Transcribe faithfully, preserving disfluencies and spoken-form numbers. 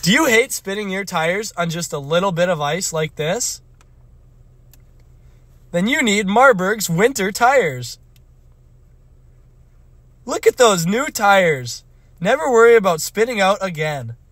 Do you hate spinning your tires on just a little bit of ice like this? Then you need Marbergs winter tires. Look at those new tires. Never worry about spinning out again.